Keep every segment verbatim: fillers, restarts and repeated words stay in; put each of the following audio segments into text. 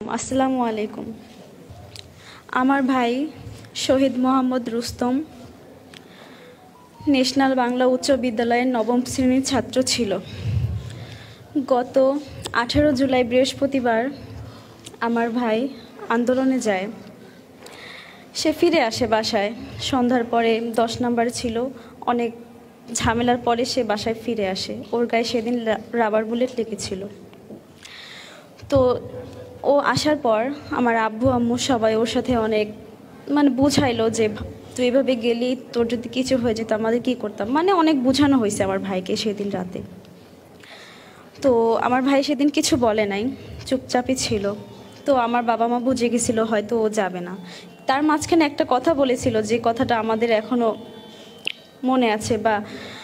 আসসালামু আলাইকুম। আমার ভাই শহীদ মোহাম্মদ রুস্তম ন্যাশনাল বাংলা উচ্চ বিদ্যালয়ের নবম শ্রেণীর ছাত্র ছিল। গত আঠারো জুলাই বৃহস্পতিবার আমার ভাই আন্দোলনে যায়। সে ফিরে আসে বাসায় সন্ধ্যার পরে। দশ নাম্বার ছিল, অনেক ঝামেলার পরে সে বাসায় ফিরে আসে। ওর গায়ে সেদিন রাবার বুলেট লেগেছিল। তো ও আসার পর আমার আব্বু আম্মু সবাই ওর সাথে অনেক মানে বুঝাইলো যে তুই এভাবে গেলি, তোর যদি কিছু হয়ে যেত আমাদের কী করতাম, মানে অনেক বোঝানো হয়েছে আমার ভাইকে সেদিন রাতে। তো আমার ভাই সেদিন কিছু বলে নাই, চুপচাপই ছিল। তো আমার বাবা মা বুঝে গেছিল হয়তো ও যাবে না। তার মাঝখানে একটা কথা বলেছিল যে কথাটা আমাদের এখনও মনে আছে, বা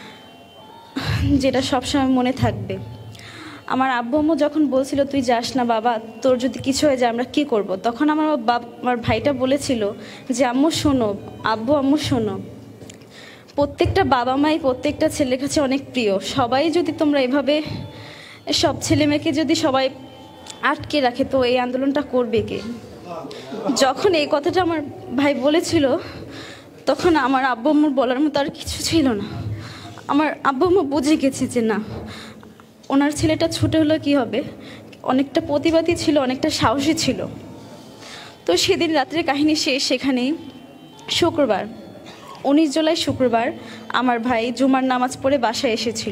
যেটা সবসময় মনে থাকবে। আমার আব্বু আম্মু যখন বলছিল তুই যাস না বাবা, তোর যদি কিছু হয়ে যায় আমরা কী করব, তখন আমার বাবা আমার ভাইটা বলেছিল যে আম্মু শোনো, আব্বু আম্মু শোনো, প্রত্যেকটা বাবা মাই প্রত্যেকটা ছেলের কাছে অনেক প্রিয়। সবাই যদি তোমরা এভাবে সব ছেলে মেয়েকে যদি সবাই আটকে রাখে তো এই আন্দোলনটা করবে কে? যখন এই কথাটা আমার ভাই বলেছিল তখন আমার আব্বু আম্মুর বলার মতো আর কিছু ছিল না। আমার আব্বু আম্মু বুঝে গেছে যে না, ওনার ছেলেটা ছোটো হলে কী হবে, অনেকটা প্রতিবাদী ছিল, অনেকটা সাহসী ছিল। তো সেদিন রাত্রে কাহিনী শেষ। সেখানেই শুক্রবার উনিশ জুলাই শুক্রবার আমার ভাই জুমার নামাজ পড়ে বাসায় এসেছিল।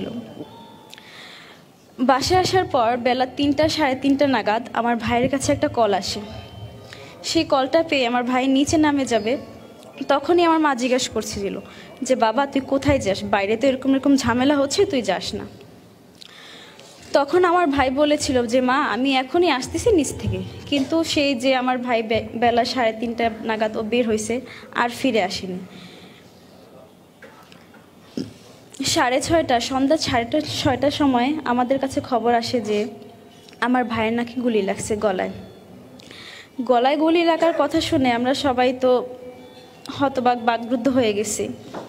বাসায় আসার পর বেলা তিনটা সাড়ে তিনটা নাগাদ আমার ভাইয়ের কাছে একটা কল আসে। সেই কলটা পেয়ে আমার ভাই নিচে নামে যাবে, তখনই আমার মা জিজ্ঞাসা করছিল যে বাবা তুই কোথায় যাস, বাইরে তো এরকম এরকম ঝামেলা হচ্ছে, তুই যাস না। তখন আমার ভাই বলেছিল যে মা আমি এখনই আসতেছি নিচ থেকে। কিন্তু সেই যে আমার ভাই বেলা সাড়ে তিনটা নাগাদ ও বের হয়েছে, আর ফিরে আসেনি। সাড়ে ছয়টা সন্ধ্যা সাড়ে ছয়টার সময় আমাদের কাছে খবর আসে যে আমার ভাইয়ের নাকি গুলি লাগছে গলায়। গলায় গুলি লাগার কথা শুনে আমরা সবাই তো হতবাক বাকরুদ্ধ হয়ে গেছি।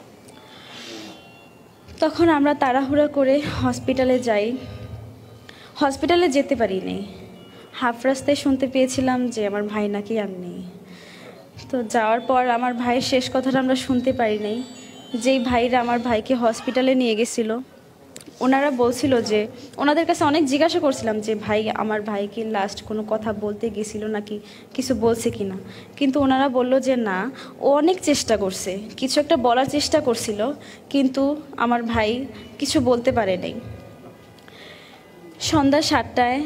তখন আমরা তাড়াহুড়া করে হসপিটালে যাই। হসপিটালে যেতে পারিনি, হাফ রাস্তায় শুনতে পেয়েছিলাম যে আমার ভাই নাকি আর নেই। তো যাওয়ার পর আমার ভাইয়ের শেষ কথাটা আমরা শুনতে পারি নাই। যেই ভাইরা আমার ভাইকে হসপিটালে নিয়ে গেছিলো ওনারা বলছিল যে, ওনাদের কাছে অনেক জিজ্ঞাসা করছিলাম যে ভাই আমার ভাইকে লাস্ট কোনো কথা বলতে গেছিল নাকি, কিছু বলছে কি না। কিন্তু ওনারা বলল যে না, ও অনেক চেষ্টা করছে, কিছু একটা বলার চেষ্টা করছিল, কিন্তু আমার ভাই কিছু বলতে পারে নাই। সন্ধ্যা সাতটায়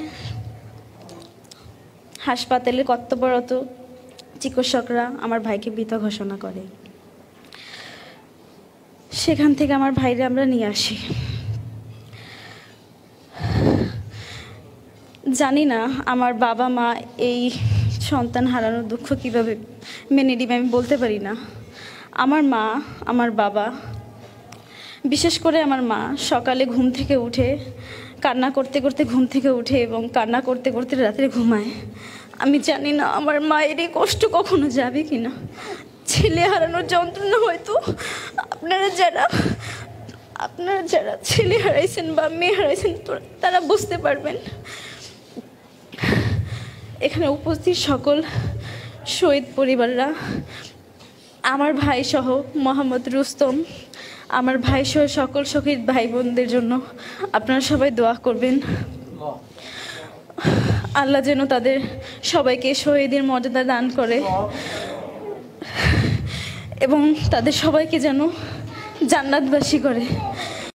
হাসপাতালে কর্তব্যরত চিকিৎসকরা আমার ভাইকে মৃত ঘোষণা করে। সেখান থেকে আমার ভাইরে আমরা নিয়ে আসি। জানি না আমার বাবা মা এই সন্তান হারানোর দুঃখ কীভাবে মেনে নিবে, আমি বলতে পারি না। আমার মা, আমার বাবা, বিশেষ করে আমার মা সকালে ঘুম থেকে উঠে কান্না করতে করতে ঘুম থেকে উঠে এবং কান্না করতে করতে রাত্রে ঘুমায়। আমি জানি না আমার মায়ের এই কষ্ট কখনো যাবে কি না। ছেলে হারানোর যন্ত্রণা হয়তো আপনারা যারা আপনারা যারা ছেলে হারাইছেন বা মেয়ে হারাইছেন তারা বুঝতে পারবেন। এখানে উপস্থিত সকল শহীদ পরিবাররা, আমার ভাই সহ মোহাম্মদ রুস্তম, আমার ভাই সহ সকল শহীদ ভাই বোনদের জন্য আপনারা সবাই দোয়া করবেন। আল্লাহ যেন তাদের সবাইকে শহীদের মর্যাদা দান করে এবং তাদের সবাইকে যেন জান্নাতবাসী করে।